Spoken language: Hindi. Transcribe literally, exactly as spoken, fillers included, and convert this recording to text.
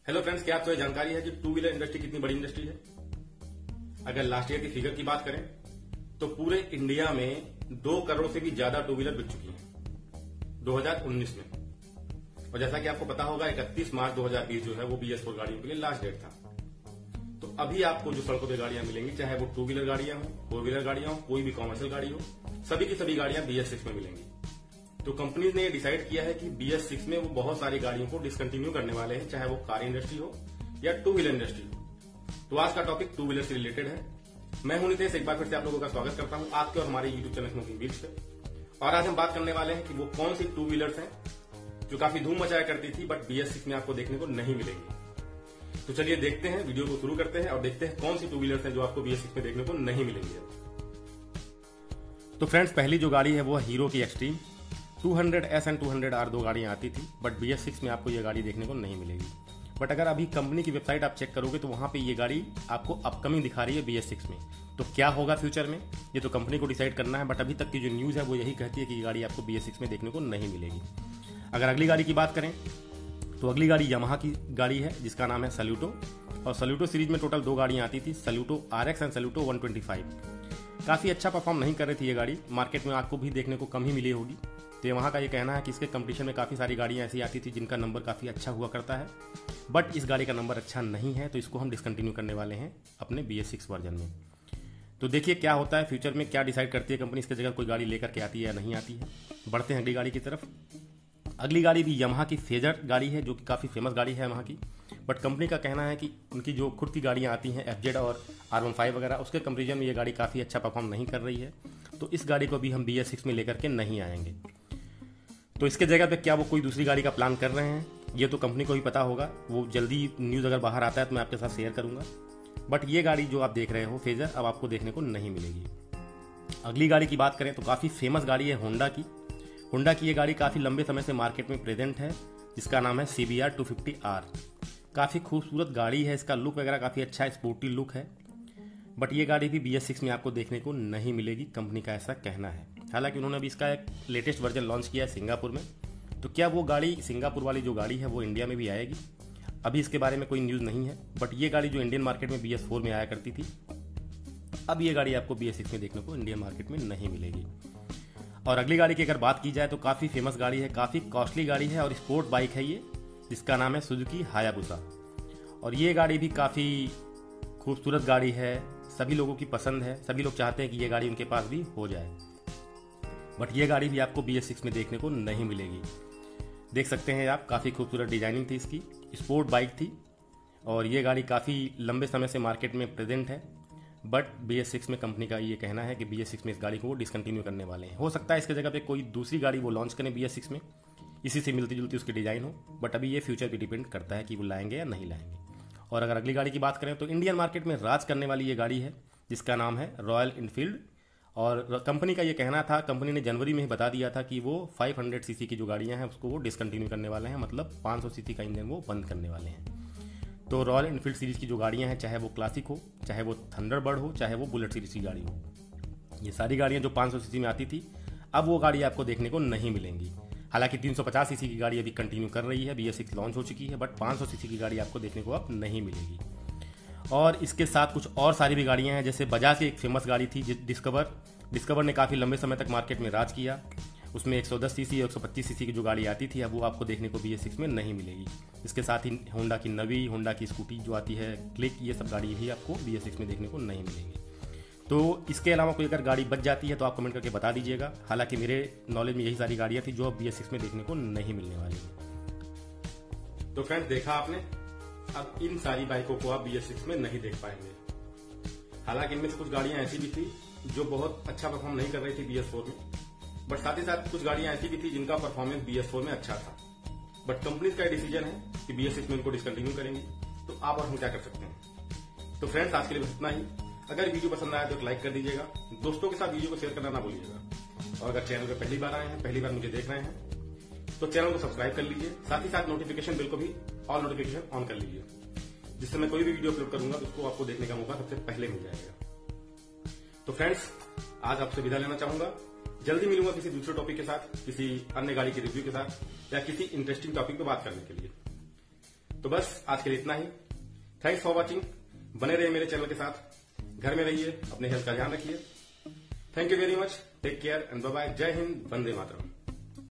हेलो फ्रेंड्स, क्या आपको ये जानकारी है कि टू व्हीलर इंडस्ट्री कितनी बड़ी इंडस्ट्री है? अगर लास्ट ईयर की फिगर की बात करें तो पूरे इंडिया में दो करोड़ से भी ज्यादा टू व्हीलर बिक चुकी हैं दो हज़ार उन्नीस में। और जैसा कि आपको पता होगा इकतीस मार्च दो हज़ार बीस जो है वो बी एस फोर गाड़ियों के लिए लास्ट डेट था। तो अभी आपको जो सड़कों पे गाड़ियां मिलेंगी, चाहे वो टू व्हीलर गाड़ियां हो, फोर व्हीलर गाड़ियां हो, कोई भी कॉमर्शियल गाड़ी हो, सभी की सभी गाड़ियां बी एस सिक्स में मिलेंगी। तो कंपनीज ने डिसाइड किया है कि बी एस सिक्स में वो बहुत सारी गाड़ियों को डिसकंटिन्यू करने वाले हैं, चाहे वो कार इंडस्ट्री हो या टू व्हीलर इंडस्ट्री हो। तो आज का टॉपिक टू व्हीलर से रिलेटेड है। मैं हूं नितेश, एक बार फिर से आप लोगों का स्वागत करता हूं आपके और हमारे यूट्यूब चैनल स्मोकिंग व्हील्स पे। और आज हम बात करने वाले हैं कि वो कौन सी टू व्हीलर्स हैं जो काफी धूम मचाया करती थी बट बी एस सिक्स में आपको देखने को नहीं मिलेंगी। तो चलिए देखते हैं, वीडियो को शुरू करते हैं और देखते हैं कौन सी टू व्हीलर्स हैं जो आपको बी एस सिक्स में देखने को नहीं मिलेंगी। तो फ्रेंड्स, पहली जो गाड़ी है वो हीरो की Xtreme two hundred S and two hundred R दो गाड़ियां आती थी बट बी एस सिक्स में आपको ये गाड़ी देखने को नहीं मिलेगी। बट अगर अभी कंपनी की वेबसाइट आप चेक करोगे तो वहां पे ये गाड़ी आपको अपकमिंग दिखा रही है बी एस सिक्स में। तो क्या होगा फ्यूचर में, ये तो कंपनी को डिसाइड करना है। बट अभी तक की जो न्यूज है वो यही कहती है कि ये गाड़ी आपको बी एस सिक्स में देखने को नहीं मिलेगी। अगर अगली गाड़ी की बात करें तो अगली गाड़ी यामाहा की गाड़ी है जिसका नाम है सल्यूटो। और सल्यूटो सीरीज में टोटल दो गाड़ियां आती थी, Saluto R X and Saluto one twenty five. काफी अच्छा परफॉर्म नहीं कर रही थी ये गाड़ी, मार्केट में आपको भी देखने को कम ही मिली होगी। तो यहाँ का ये कहना है कि इसके कंपटीशन में काफ़ी सारी गाड़ियाँ ऐसी आती थी जिनका नंबर काफ़ी अच्छा हुआ करता है, बट इस गाड़ी का नंबर अच्छा नहीं है, तो इसको हम डिसकंटिन्यू करने वाले हैं अपने बी एस सिक्स वर्जन में। तो देखिए क्या होता है फ्यूचर में, क्या डिसाइड करती है कंपनी, इसके जगह कोई गाड़ी लेकर के आती है या नहीं आती है। बढ़ते हैं अगली गाड़ी की तरफ। अगली गाड़ी भी यामाहा की फेजर गाड़ी है जो कि काफ़ी फेमस गाड़ी है यामाहा की। बट कंपनी का कहना है कि उनकी जो खुद की गाड़ियाँ आती हैं एफ जेड और आर वन फाइव वगैरह, उसके कंपेरिजन में ये गाड़ी काफ़ी अच्छा परफॉर्म नहीं कर रही है। तो इस गाड़ी को भी हम बी एस सिक्स में लेकर के नहीं आएंगे। तो इसके जगह पे क्या वो कोई दूसरी गाड़ी का प्लान कर रहे हैं, ये तो कंपनी को ही पता होगा। वो जल्दी न्यूज़ अगर बाहर आता है तो मैं आपके साथ शेयर करूंगा। बट ये गाड़ी जो आप देख रहे हो फेजर, अब आपको देखने को नहीं मिलेगी। अगली गाड़ी की बात करें तो काफ़ी फेमस गाड़ी है होंडा की। होंडा की ये गाड़ी काफ़ी लंबे समय से मार्केट में प्रेजेंट है, जिसका नाम है C B R two fifty R. काफ़ी खूबसूरत गाड़ी है, इसका लुक वगैरह काफ़ी अच्छा है, स्पोर्टी लुक है। बट ये गाड़ी भी बी एस सिक्स में आपको देखने को नहीं मिलेगी, कंपनी का ऐसा कहना है। हालांकि उन्होंने अभी इसका एक लेटेस्ट वर्जन लॉन्च किया है सिंगापुर में। तो क्या वो गाड़ी, सिंगापुर वाली जो गाड़ी है वो इंडिया में भी आएगी, अभी इसके बारे में कोई न्यूज़ नहीं है। बट ये गाड़ी जो इंडियन मार्केट में बी एस फोर में आया करती थी, अब ये गाड़ी आपको बी एस सिक्स में देखने को इंडियन मार्केट में नहीं मिलेगी। और अगली गाड़ी की अगर बात की जाए तो काफ़ी फेमस गाड़ी है, काफ़ी कॉस्टली गाड़ी है और स्पोर्ट बाइक है ये, जिसका नाम है सुजुकी हायाबुसा। और ये गाड़ी भी काफ़ी खूबसूरत गाड़ी है, सभी लोगों की पसंद है, सभी लोग चाहते हैं कि ये गाड़ी उनके पास भी हो जाए। बट ये गाड़ी भी आपको बी एस सिक्स में देखने को नहीं मिलेगी। देख सकते हैं आप, काफ़ी खूबसूरत डिजाइनिंग थी इसकी, स्पोर्ट बाइक थी। और ये गाड़ी काफ़ी लंबे समय से मार्केट में प्रेजेंट है। बट बी एस सिक्स में कंपनी का ये कहना है कि बी एस सिक्स में इस गाड़ी को वो डिसकंटिन्यू करने वाले हैं। हो सकता है इसके जगह पे कोई दूसरी गाड़ी वो लॉन्च करें बी एस सिक्स में, इसी से मिलती जुलती उसकी डिज़ाइन हो। बट अभी ये फ्यूचर पे डिपेंड करता है कि वो लाएंगे या नहीं लाएंगे। और अगर अगली गाड़ी की बात करें तो इंडियन मार्केट में राज करने वाली ये गाड़ी है जिसका नाम है रॉयल एनफील्ड। और कंपनी का ये कहना था, कंपनी ने जनवरी में ही बता दिया था कि वो फाइव हंड्रेड सीसी की जो गाड़ियां हैं उसको वो डिसकंटिन्यू करने वाले हैं, मतलब पाँच सौ सीसी का इंजन वो बंद करने वाले हैं। तो रॉयल एनफील्ड सीरीज की जो गाड़ियां हैं, चाहे वो क्लासिक हो, चाहे वो थंडरबर्ड हो, चाहे वो बुलेट सीरीज की गाड़ी हो, ये सारी गाड़ियां जो पाँच सौ सीसी में आती थी, अब वो गाड़ी आपको देखने को नहीं मिलेंगी। हालांकि तीन सौ पचास सीसी की गाड़ी अभी कंटिन्यू कर रही है, बी एस सिक्स लॉन्च हो चुकी है, बट पाँच सौ सीसी की गाड़ी आपको देखने को अब नहीं मिलेगी। और इसके साथ कुछ और सारी भी गाड़ियां हैं, जैसे बजाज की एक फेमस गाड़ी थी डिस्कवर। डिस्कवर ने काफ़ी लंबे समय तक मार्केट में राज किया। उसमें एक सौ दस सीसी और एक सौ पच्चीस सीसी की जो गाड़ी आती थी, अब वो आपको देखने को बी एस सिक्स में नहीं मिलेगी। इसके साथ ही होंडा की नवी, होंडा की स्कूटी जो आती है क्लिक, ये सब गाड़ी भी आपको बी एस सिक्स में देखने को नहीं मिलेगी। तो इसके अलावा कोई अगर गाड़ी बच जाती है तो आप कमेंट करके बता दीजिएगा। हालांकि मेरे नॉलेज में यही सारी गाड़ियां थी जो अब बी एस सिक्स में देखने को नहीं मिलने वाली है। तो फ्रेंड्स, देखा आपने, अब इन सारी बाइकों को आप बी एस सिक्स में नहीं देख पाएंगे। हालांकि इनमें से कुछ गाड़ियां ऐसी भी थी जो बहुत अच्छा परफॉर्म नहीं कर रही थी बी एस फोर में, बट साथ ही साथ कुछ गाड़ियां ऐसी भी थी जिनका परफॉर्मेंस बी एस फोर में अच्छा था। बट कंपनी का डिसीजन है कि बी एस सिक्स में इनको डिसकंटिन्यू करेंगी, तो आप और हम क्या कर सकते हैं। तो फ्रेंड्स, आज के लिए बस इतना ही। अगर वीडियो पसंद आया तो एक लाइक कर दीजिएगा, दोस्तों के साथ वीडियो को शेयर करना ना भूलिएगा। और अगर चैनल पर पहली बार आए हैं, पहली बार मुझे देख रहे हैं, तो चैनल को सब्सक्राइब कर लीजिए। साथ ही साथ नोटिफिकेशन बिल को भी ऑल नोटिफिकेशन ऑन कर लीजिए, जिससे मैं कोई भी वीडियो अपलोड करूंगा तो उसको आपको देखने का मौका सबसे पहले मिल जाएगा। तो फ्रेंड्स, आज आपसे विदा लेना चाहूंगा। जल्दी मिलूंगा किसी दूसरे टॉपिक के साथ, किसी अन्य गाड़ी के रिव्यू के साथ या किसी इंटरेस्टिंग टॉपिक पे बात करने के लिए। तो बस आज के लिए इतना ही। Thanks for watching. बने रहिए मेरे चैनल के साथ, घर में रहिए, अपने हेल्थ का ध्यान रखिए। Thank you very much, take care and bye bye. Jai Hind, Vande Mataram.